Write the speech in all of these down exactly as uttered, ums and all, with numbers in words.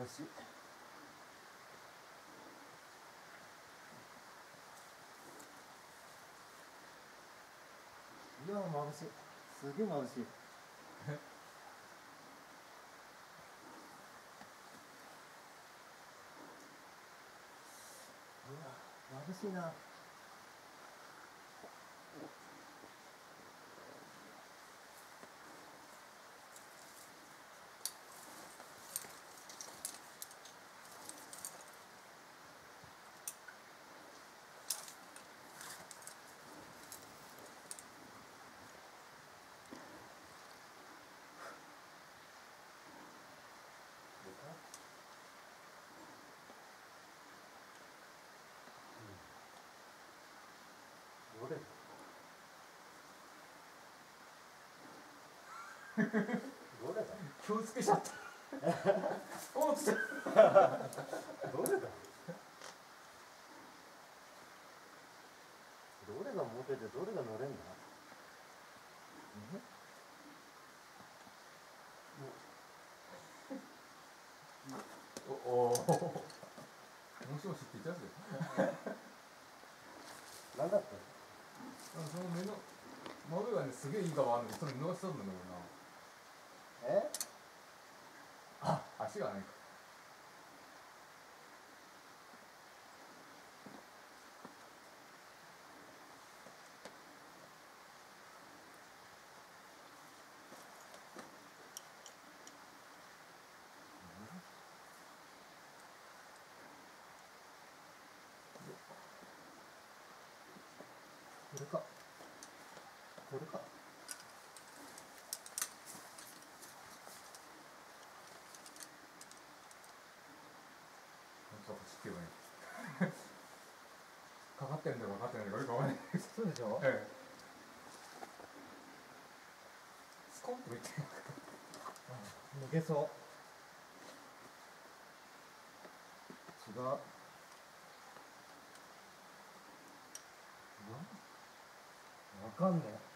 眩しい。いや眩しい、すげえ眩しい。うわ眩しいな。どれどれだ気をつけちゃったおっつってどれだどれがモテてどれが乗れんだ。 おおもしもしって言ったやつで何だったその目の窓がねすげえいい側あるんでそれ見逃しそうなんだけどな。 えあ足がないか。 これかこれか。 ちょっと走ってよねかかってるんだかかってないんだかよくわかんないそうでしょ。 ええスコンといって抜けそう。違う。わかんねえ。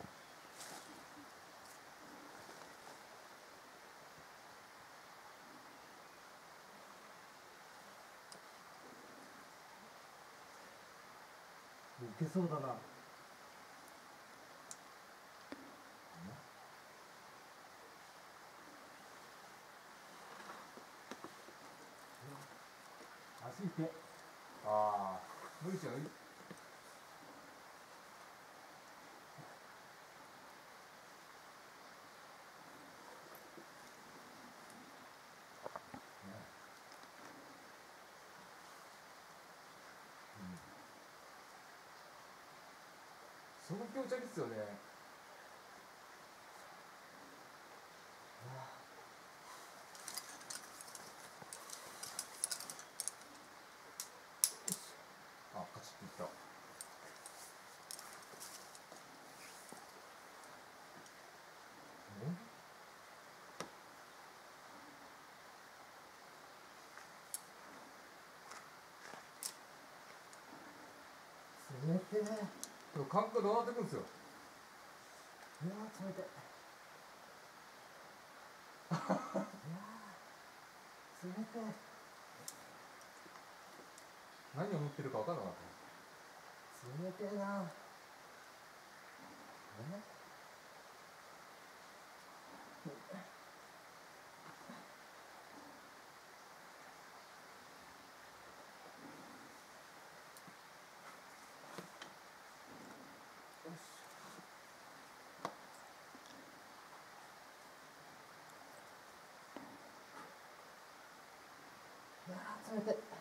抜けそうだな。足痛い。 ああ無理しよう。すごく気持ち悪いっすよね。あ、カチッといった。 冷てえ。 でも感覚どうなってくんですよ。 いやー冷てえ。いやー冷てえ。 何を持ってるか分からなかった。 冷てえな。えよし。いやー冷てえ。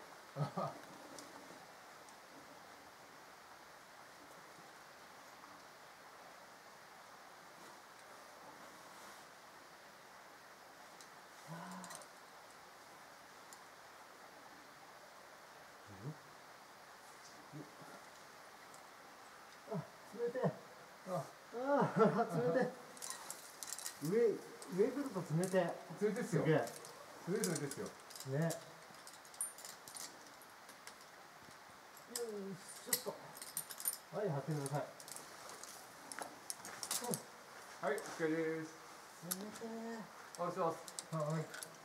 あ、冷てえ。 あ、 ああ、冷てえ。上、上来ると冷てえ。 冷てっすよ。 すげえ。 すげえ冷てっすよ。 ね。よいしょっと。はい、貼ってください。 はい、オッケーです。 冷てえ。 お願いします。 はい。